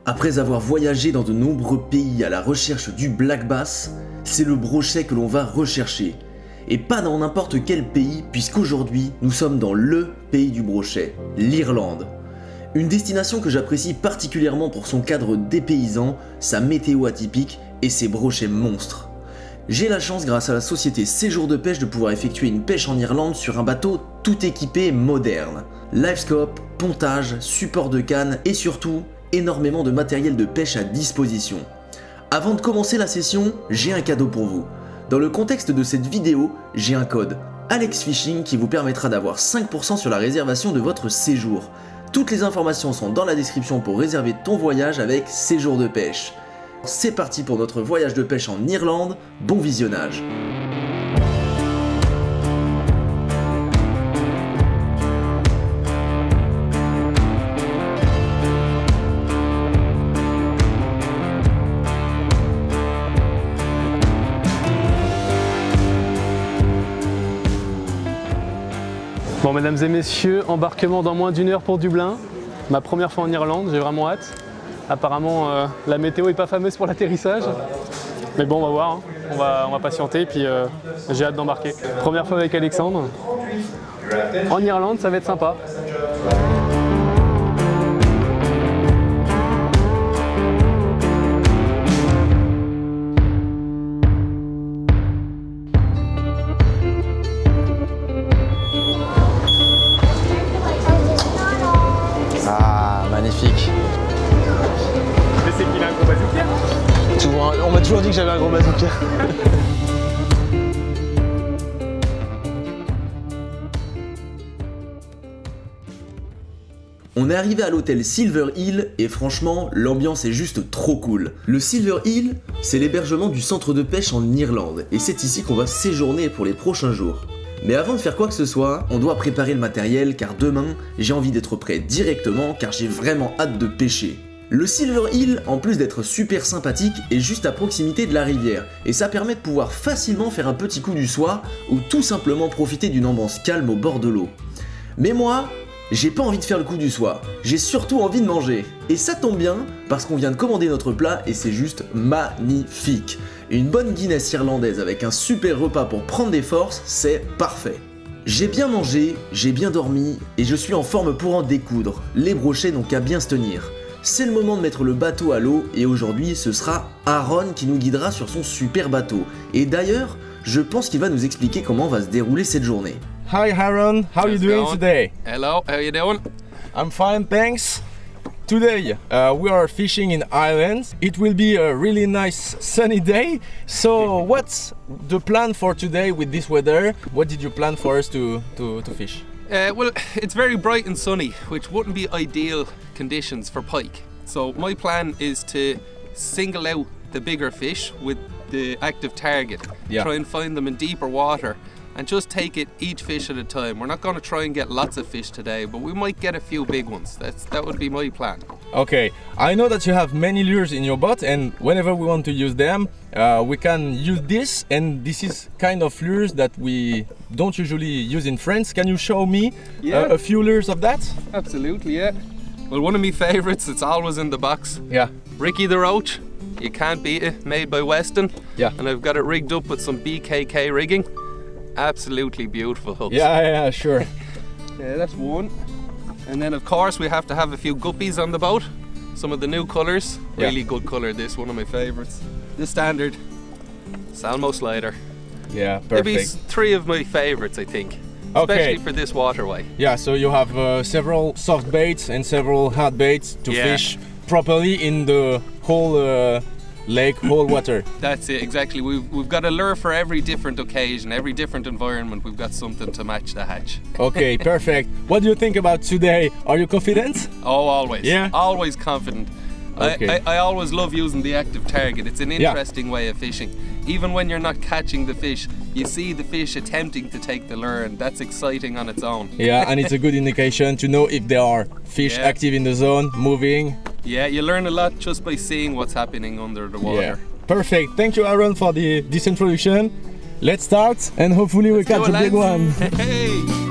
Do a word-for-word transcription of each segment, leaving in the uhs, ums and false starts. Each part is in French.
Après avoir voyagé dans de nombreux pays à la recherche du black bass, c'est le brochet que l'on va rechercher. Et pas dans n'importe quel pays, puisqu'aujourd'hui nous sommes dans le pays du brochet, l'Irlande. Une destination que j'apprécie particulièrement pour son cadre dépaysant, sa météo atypique et ses brochets monstres. J'ai la chance grâce à la société Séjours de Pêche de pouvoir effectuer une pêche en Irlande sur un bateau tout équipé moderne. Livescope, pontage, support de canne et surtout énormément de matériel de pêche à disposition. Avant de commencer la session, j'ai un cadeau pour vous. Dans le contexte de cette vidéo, j'ai un code AlexFishing qui vous permettra d'avoir cinq pour cent sur la réservation de votre séjour. Toutes les informations sont dans la description pour réserver ton voyage avec Séjours de Pêche. C'est parti pour notre voyage de pêche en Irlande, bon visionnage. Bon, mesdames et messieurs, embarquement dans moins d'une heure pour Dublin. Ma première fois en Irlande, j'ai vraiment hâte. Apparemment, euh, la météo est pas fameuse pour l'atterrissage. Mais bon, on va voir, hein. on, va, on va patienter, puis euh, j'ai hâte d'embarquer. Première fois avec Alexandre. En Irlande, ça va être sympa. Magnifique. Mais c'est qu'il a un gros bazooka. Toujours, on m'a toujours dit que j'avais un gros bazooka. On est arrivé à l'hôtel Silver Hill et franchement, l'ambiance est juste trop cool. Le Silver Hill, c'est l'hébergement du centre de pêche en Irlande et c'est ici qu'on va séjourner pour les prochains jours. Mais avant de faire quoi que ce soit, on doit préparer le matériel car demain, j'ai envie d'être prêt directement car j'ai vraiment hâte de pêcher. Le Silver Hill, en plus d'être super sympathique, est juste à proximité de la rivière et ça permet de pouvoir facilement faire un petit coup du soir ou tout simplement profiter d'une ambiance calme au bord de l'eau. Mais moi, j'ai pas envie de faire le coup du soir, j'ai surtout envie de manger. Et ça tombe bien, parce qu'on vient de commander notre plat et c'est juste magnifique. Une bonne Guinness irlandaise avec un super repas pour prendre des forces, c'est parfait. J'ai bien mangé, j'ai bien dormi et je suis en forme pour en découdre. Les brochets n'ont qu'à bien se tenir. C'est le moment de mettre le bateau à l'eau et aujourd'hui ce sera Aaron qui nous guidera sur son super bateau. Et d'ailleurs, je pense qu'il va nous expliquer comment va se dérouler cette journée. Hi Aaron, how are you doing today? Hello, how you doing? I'm fine, thanks. Today uh, we are fishing in Ireland. It will be a really nice sunny day. So what's the plan for today with this weather? What did you plan for us to, to, to fish? Uh, well, it's very bright and sunny, which wouldn't be ideal conditions for pike. So my plan is to single out the bigger fish with the active target. Yeah. Try and find them in deeper water and just take it each fish at a time. We're not going to try and get lots of fish today, but we might get a few big ones. That's that would be my plan. Okay, I know that you have many lures in your boat and whenever we want to use them, uh, we can use this, and this is kind of lures that we don't usually use in France. Can you show me Yeah. uh, a few lures of that? Absolutely, yeah. Well, one of my favourites, it's always in the box. Yeah. Ricky the Roach. You can't beat it, made by Weston. Yeah. And I've got it rigged up with some B K K rigging. Absolutely beautiful hooks. Yeah, yeah, sure. Yeah, that's one. And then of course we have to have a few guppies on the boat. Some of the new colours. Yeah. Really good colour, this, one of my favourites. The standard Salmo slider. Yeah, Maybe perfect. s- three of my favourites, I think. Okay. Especially for this waterway. Yeah, so you have uh, several soft baits and several hard baits to Yeah. fish properly in the whole uh, lake, whole water. That's it, exactly. We've, we've got a lure for every different occasion, every different environment. We've got something to match the hatch. Okay, perfect. What do you think about today? Are you confident? Oh, always. Yeah? Always confident. Okay. I, I, I always love using the active target. It's an Yeah. interesting way of fishing. Even when you're not catching the fish, you see the fish attempting to take the lure, and that's exciting on its own. Yeah, and it's a good indication to know if there are fish Yeah. active in the zone, moving. Yeah, you learn a lot just by seeing what's happening under the water. Yeah, perfect. Thank you, Aaron, for the this introduction. Let's start, and hopefully we catch Do a it, big lads. one. Hey!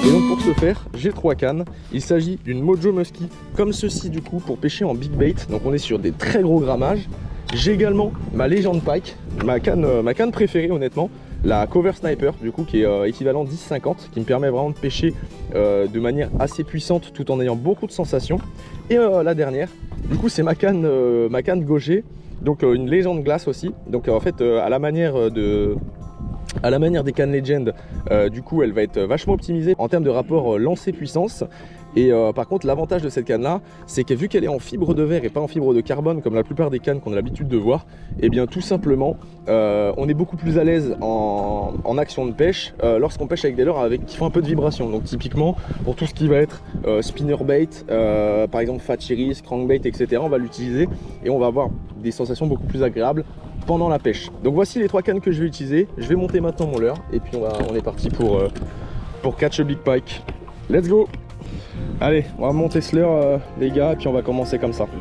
Et donc pour ce faire, j'ai trois cannes. Il s'agit d'une Mojo Musky comme ceci du coup pour pêcher en big bait. Donc on est sur des très gros grammages. J'ai également ma Legend Pike, ma canne, euh, ma canne préférée honnêtement. La Cover Sniper du coup qui est euh, équivalent dix cinquante, qui me permet vraiment de pêcher euh, de manière assez puissante tout en ayant beaucoup de sensations. Et euh, la dernière, du coup c'est ma canne, euh, ma canne gaucher, donc euh, une légende glace aussi. Donc euh, en fait euh, à la manière de... À la manière des cannes Legend, euh, du coup elle va être vachement optimisée en termes de rapport euh, lancer-puissance. Et euh, par contre l'avantage de cette canne là, c'est que vu qu'elle est en fibre de verre et pas en fibre de carbone comme la plupart des cannes qu'on a l'habitude de voir, et bien tout simplement euh, on est beaucoup plus à l'aise en, en action de pêche euh, lorsqu'on pêche avec des leurres avec, qui font un peu de vibration. Donc typiquement pour tout ce qui va être euh, spinnerbait, euh, par exemple fat iris, crankbait, et cetera, on va l'utiliser et on va avoir des sensations beaucoup plus agréables pendant la pêche. Donc voici les trois cannes que je vais utiliser. Je vais monter maintenant mon leurre et puis on, va, on est parti pour, euh, pour catch a big pike. Let's go! Allez, on va monter ce leurre euh, les gars et puis on va commencer comme ça.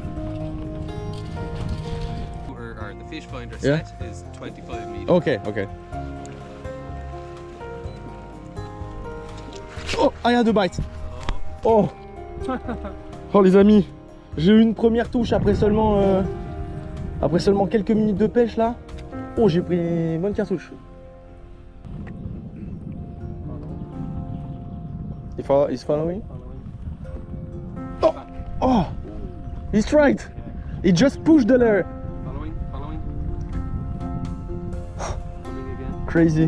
Yeah. Ok, ok. Oh, I had a bite. Oh, oh les amis, j'ai eu une première touche après seulement... Euh... Après seulement quelques minutes de pêche là, oh j'ai pris une bonne cartouche. Il faut, he's following. Oh, oh, he's right. He just pushed the layer. Following, following. Coming again. Crazy.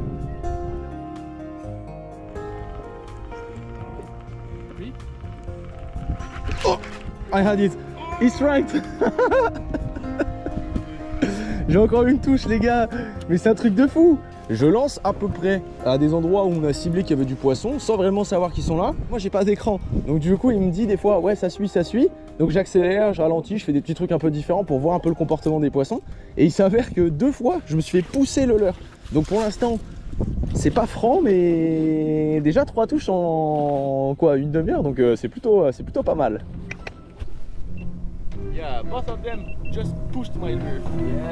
Oh, I had it. He's right. J'ai encore une touche les gars, mais c'est un truc de fou. Je lance à peu près à des endroits où on a ciblé qu'il y avait du poisson sans vraiment savoir qu'ils sont là. Moi j'ai pas d'écran, donc du coup il me dit des fois ouais ça suit, ça suit. Donc j'accélère, je ralentis, je fais des petits trucs un peu différents pour voir un peu le comportement des poissons. Et il s'avère que deux fois je me suis fait pousser le leurre. Donc pour l'instant c'est pas franc, mais déjà trois touches en quoi une demi-heure, donc euh, c'est plutôt, c'est plutôt pas mal. Yeah, both of them just pushed my lure. Yeah.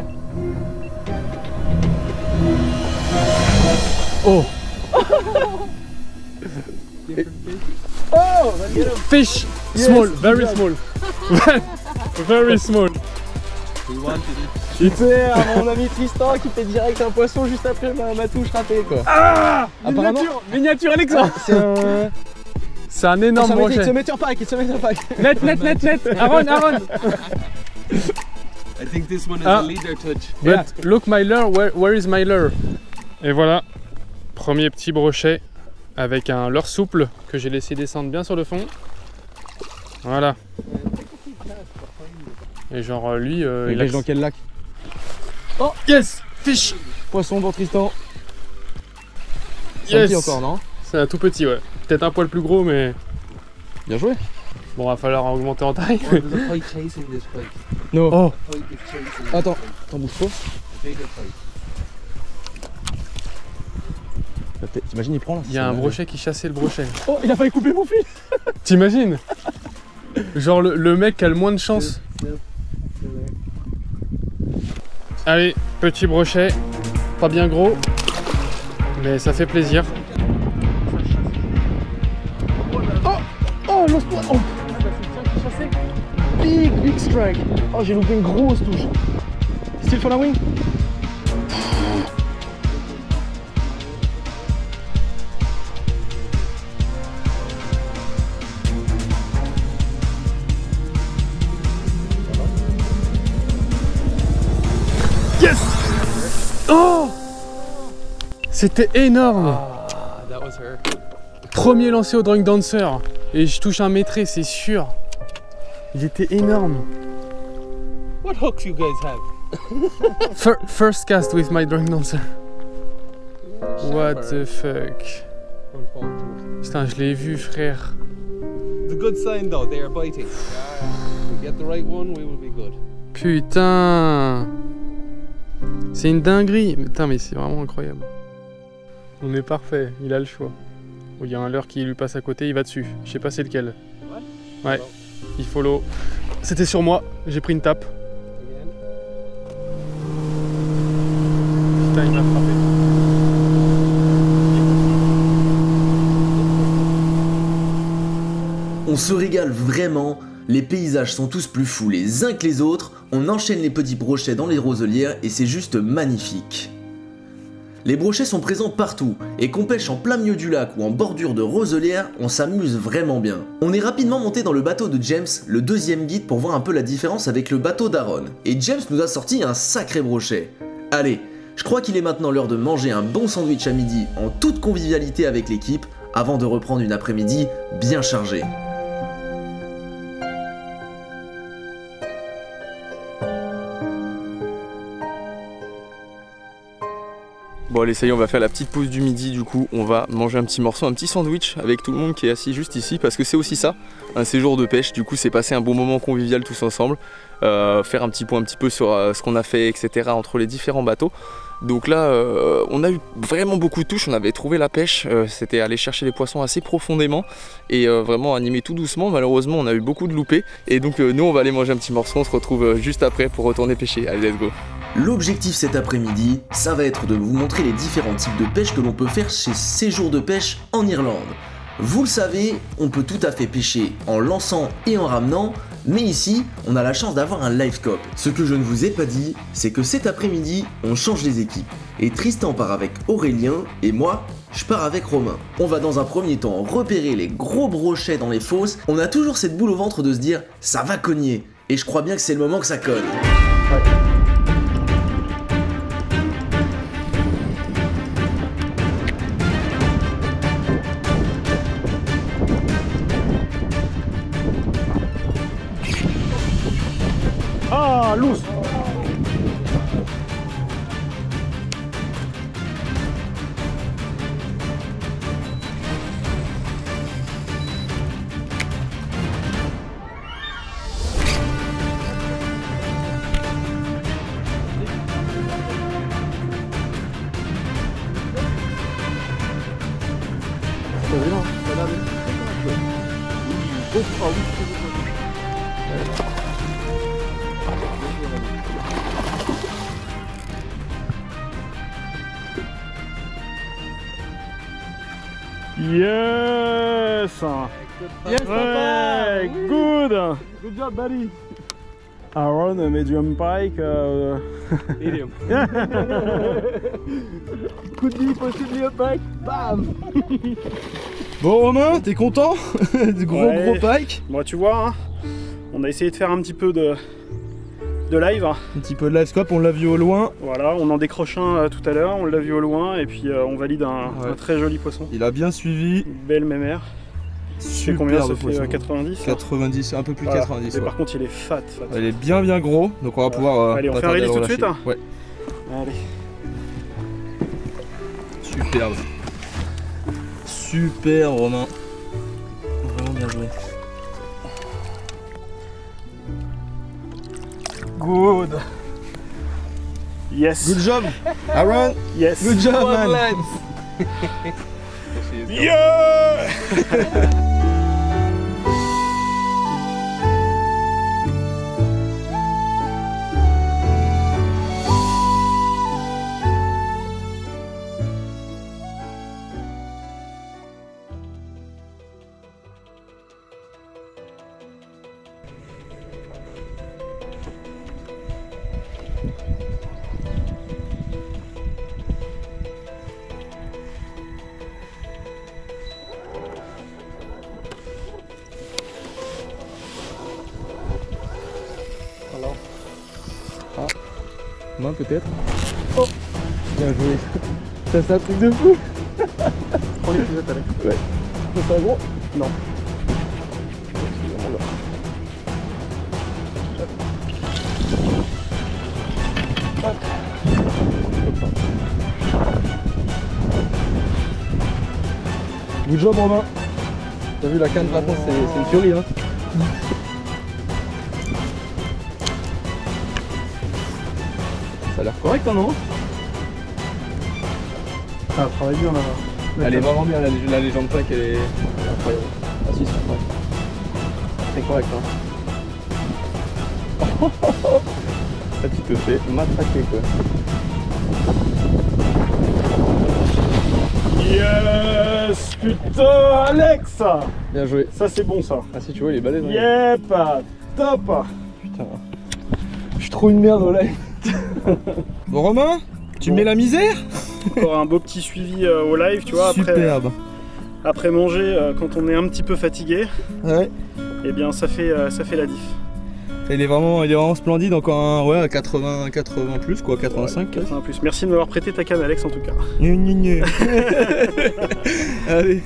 Oh. Oh, Fish, Yes, small, very good small. Very small. We wanted it. Super, mon ami Tristan qui fait direct un poisson juste après ma, ma touche ratée quoi. Ah, Apparemment- miniature, miniature Alexandre. C'est un... C'est un énorme Ça brochet. se met en pack, il se met en pack. Net, net, net, net. Aaron, Aaron. I think this one is Ah. a leader touch. But Yeah. look my lure, where, where is my lure? Et voilà, premier petit brochet avec un leurre souple que j'ai laissé descendre bien sur le fond. Voilà. Et genre euh, lui, euh, il Il a... pêche dans quel lac? Oh yes, fish. Poisson pour Tristan. C'est un Yes. petit encore non? C'est un tout petit, ouais. Peut-être un poil plus gros, mais Bien joué. bon, va falloir augmenter en taille. Oh, there's a pike chasing this pike. No. Oh, Pike is chasing this Attends, pike. t'en bouges pas. A bigger pike. T'imagines il prend là. il y a un brochet qui chassait le brochet. Oh, il a failli couper mon fil. T'imagines? Genre le, le mec qui a le moins de chance. Still, still there. Allez, petit brochet, pas bien gros, mais ça fait plaisir. Oh, lance-toi. Oh. Big, big strike. Oh, j'ai loupé une grosse touche. Still following. Yes! Oh! C'était énorme! Ah, that was her. Premier lancé au Drunk Dancer. Et je touche un métré, c'est sûr. Il était énorme. What hooks you guys have? Fir- first cast with my Drunk Dancer. What the fuck? Putain, je l'ai vu, frère. It's a good sign though, they are biting. If we get the right one, we will be good. Putain! C'est une dinguerie. Mais putain, mais c'est vraiment incroyable. On est parfait, il a le choix. Il y a un leurre qui lui passe à côté, il va dessus. Je sais pas c'est lequel. Ouais, il follow. C'était sur moi, j'ai pris une tape. Again. Putain, il m'a frappé. On se régale vraiment, les paysages sont tous plus fous les uns que les autres, on enchaîne les petits brochets dans les roselières et c'est juste magnifique. Les brochets sont présents partout, et qu'on pêche en plein milieu du lac ou en bordure de roselière, on s'amuse vraiment bien. On est rapidement monté dans le bateau de James, le deuxième guide, pour voir un peu la différence avec le bateau d'Aaron, et James nous a sorti un sacré brochet. Allez, je crois qu'il est maintenant l'heure de manger un bon sandwich à midi en toute convivialité avec l'équipe, avant de reprendre une après-midi bien chargée. Bon allez, ça y est, on va faire la petite pause du midi, du coup on va manger un petit morceau, un petit sandwich avec tout le monde qui est assis juste ici, parce que c'est aussi ça, un séjour de pêche. Du coup c'est passer un bon moment convivial tous ensemble, euh, faire un petit point un petit peu sur euh, ce qu'on a fait, et cetera entre les différents bateaux. Donc là euh, on a eu vraiment beaucoup de touches, on avait trouvé la pêche, euh, c'était aller chercher les poissons assez profondément et euh, vraiment animer tout doucement. Malheureusement on a eu beaucoup de loupés, et donc euh, nous on va aller manger un petit morceau, on se retrouve euh, juste après pour retourner pêcher. Allez, let's go. L'objectif cet après-midi, ça va être de vous montrer les différents types de pêche que l'on peut faire chez Séjours de pêche en Irlande. Vous le savez, on peut tout à fait pêcher en lançant et en ramenant, mais ici, on a la chance d'avoir un live scope. Ce que je ne vous ai pas dit, c'est que cet après-midi, on change les équipes. Et Tristan part avec Aurélien, et moi, je pars avec Romain. On va dans un premier temps repérer les gros brochets dans les fosses. On a toujours cette boule au ventre de se dire, ça va cogner. Et je crois bien que c'est le moment que ça cogne. Ouais. Ah, loose. Yes! Yes, Papa! Ouais, good! Good job, buddy! Aaron, a medium pike. Uh... Medium. Could be possibly a pike. Bam! Bon Romain, t'es content? Du gros Ouais. gros pike. Bon, tu vois, hein, on a essayé de faire un petit peu de, de live. Hein. Un petit peu de live scope, on l'a vu au loin. Voilà, on en décroche un euh, tout à l'heure, on l'a vu au loin, et puis euh, on valide un, Ouais. un très joli poisson. Il a bien suivi. Une belle mémère. C'est combien ça fait euh, quatre-vingt-dix hein quatre-vingt-dix, un peu plus de Voilà. quatre-vingt-dix. Et Ouais. par contre, il est fat, fat. Il est bien bien gros, donc on va Voilà. pouvoir. Euh, Allez, on pas fait un tarder à release le tout de suite relâcher. hein Ouais. Allez. Superbe. Super Romain. Vraiment bien joué. Good. Yes. Good job Aaron. Yes. Good job man. Yeah. Main peut-être. Oh. Bien joué. Ça c'est un truc de fou. Prends les pigeottes, allez. Ouais. C'est pas gros? Non. Good job Romain. T'as vu la canne maintenant c'est une furie hein. Ça a l'air correct hein, non? Ah, travaille bien là. Elle est vraiment bien, la, la légende pack elle est, elle est incroyable. Ah si, c'est incroyable. C'est correct hein. Là tu te fais matraquer quoi. Yes, putain, Alex! Bien joué. Ça c'est bon ça. Ah si tu vois il est balèze. Yep, top. Putain. Je suis trop une merde au live. Bon Romain, tu bon. mets la misère. Encore un beau petit suivi euh, au live, tu vois. Superbe. Après, après manger, euh, quand on est un petit peu fatigué, ouais. Eh bien ça fait, euh, ça fait la diff. Il est vraiment, il est vraiment splendide, encore un ouais, à quatre-vingts, quatre-vingts plus quoi, quatre-vingt-cinq. Ouais, quatre-vingts plus. Merci de m'avoir prêté ta canne Alex en tout cas. Gné, gné, gné. Allez.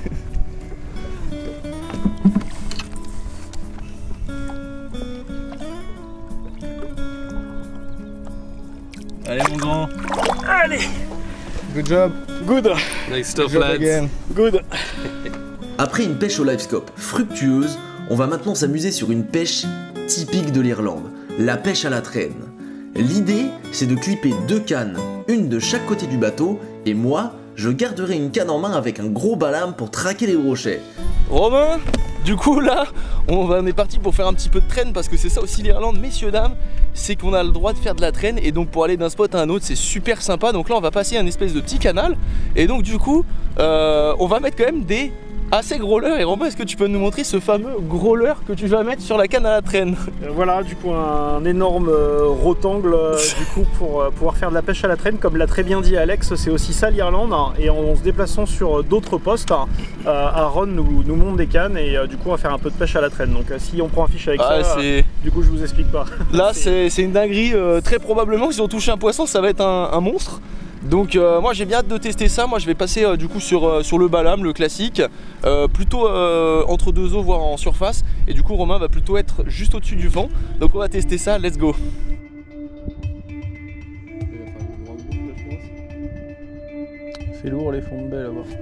Allez mon grand. Allez. Good job. Good. Nice stuff Good lads. Again. Good. Après une pêche au livescope fructueuse, on va maintenant s'amuser sur une pêche typique de l'Irlande, la pêche à la traîne. L'idée, c'est de clipper deux cannes, une de chaque côté du bateau, et moi, je garderai une canne en main avec un gros balame pour traquer les brochets. Romain, du coup là, on, va, on est parti pour faire un petit peu de traîne parce que c'est ça aussi l'Irlande, messieurs dames, c'est qu'on a le droit de faire de la traîne et donc pour aller d'un spot à un autre, c'est super sympa. Donc là, on va passer un espèce de petit canal et donc du coup, euh, on va mettre quand même des assez gros leurres. Et Romain, est-ce que tu peux nous montrer ce fameux gros leurre que tu vas mettre sur la canne à la traîne? euh, Voilà, du coup un énorme euh, rotangle euh, du coup pour euh, pouvoir faire de la pêche à la traîne. Comme l'a très bien dit Alex, c'est aussi ça l'Irlande. Hein, et en, en se déplaçant sur d'autres postes, hein, euh, Aaron nous, nous monte des cannes et euh, du coup on va faire un peu de pêche à la traîne. Donc euh, si on prend un fiche avec ah, ça, euh, du coup je vous explique pas. Là c'est une dinguerie, euh, très probablement que si on touche un poisson ça va être un, un monstre. Donc euh, moi j'ai bien hâte de tester ça. Moi je vais passer euh, du coup sur, euh, sur le balame, le classique, euh, plutôt euh, entre deux eaux voire en surface. Et du coup Romain va plutôt être juste au dessus du fond. Donc on va tester ça, let's go. C'est lourd les fonds de baie là-bas.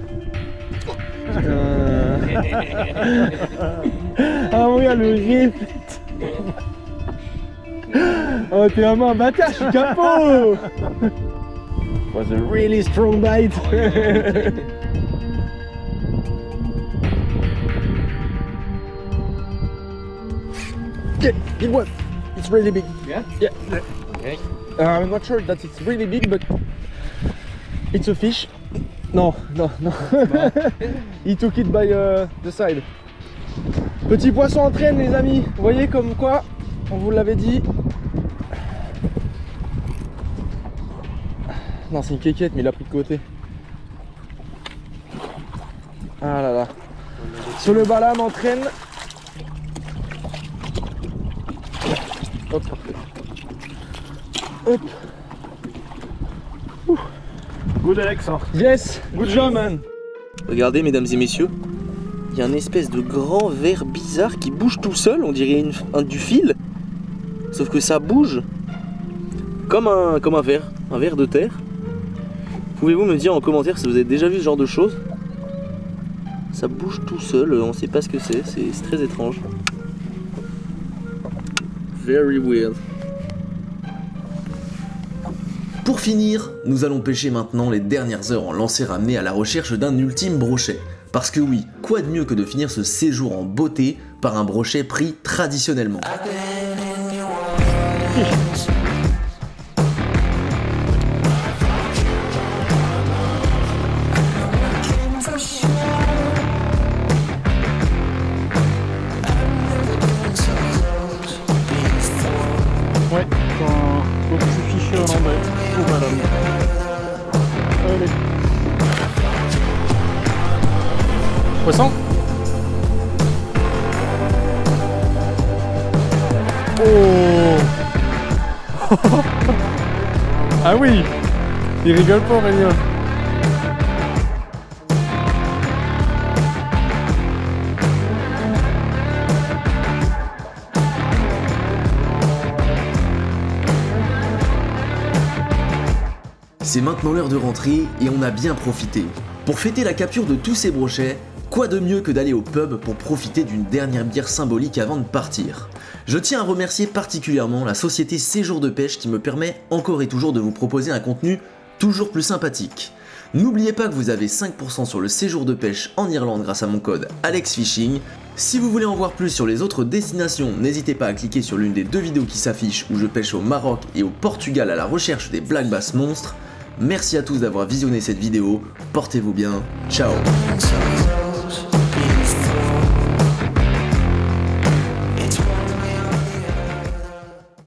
Ah oui, le répète. Oh t'es vraiment un bâtard, je suis capot. Was a really strong bite. Yeah, it was. It's really big. Yeah? Yeah. Okay. Uh, I'm not sure that it's really big, but it's a fish. No, no, no. He took it by uh, the side. Petit poisson en traîne, les amis. Vous voyez comme quoi, on vous l'avait dit. Non, c'est une quéquette, mais il a pris de côté. Ah là là. Sur le balame entraîne. Hop, parfait. Hop. Ouh. Good Alex. Yes, good job man. Regardez mesdames et messieurs, il y a un espèce de grand ver bizarre qui bouge tout seul, on dirait une, un, du fil. Sauf que ça bouge comme un, comme un ver, un ver de terre. Pouvez-vous me dire en commentaire si vous avez déjà vu ce genre de choses? Ça bouge tout seul, on sait pas ce que c'est, c'est très étrange. Very weird. Pour finir, nous allons pêcher maintenant les dernières heures en lancer ramené à la recherche d'un ultime brochet. Parce que oui, quoi de mieux que de finir ce séjour en beauté par un brochet pris traditionnellement. Ouais, c'est un petit fichier irlandais au balame. Allez. Poisson? Oh. Ah oui. Il rigole pas Aurélien. C'est maintenant l'heure de rentrer et on a bien profité. Pour fêter la capture de tous ces brochets, quoi de mieux que d'aller au pub pour profiter d'une dernière bière symbolique avant de partir. Je tiens à remercier particulièrement la société Séjour de Pêche qui me permet encore et toujours de vous proposer un contenu toujours plus sympathique. N'oubliez pas que vous avez cinq pour cent sur le séjour de pêche en Irlande grâce à mon code AlexFishing. Si vous voulez en voir plus sur les autres destinations, n'hésitez pas à cliquer sur l'une des deux vidéos qui s'affichent où je pêche au Maroc et au Portugal à la recherche des black bass monstres. Merci à tous d'avoir visionné cette vidéo, portez-vous bien, ciao.